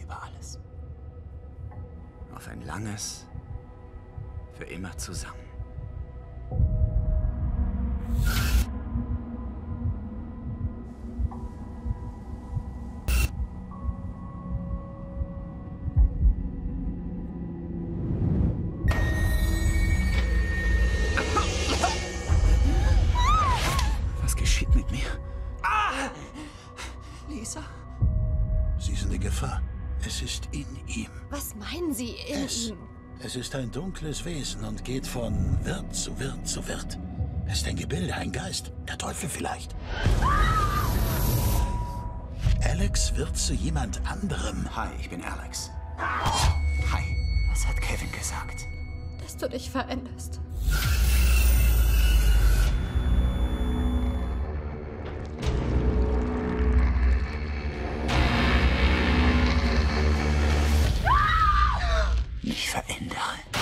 über alles. Auf ein langes, für immer zusammen. Was geschieht mit mir? Ah! Lisa? Sie sind in Gefahr. Es ist in ihm. Was meinen Sie in ihm? Es ist ein dunkles Wesen und geht von Wirt zu Wirt zu Wirt. Es ist ein Gebilde, ein Geist. Der Teufel vielleicht. Alex wird zu jemand anderem. Hi, ich bin Alex. Hi, was hat Kevin gesagt? Dass du dich veränderst. Mich verändere.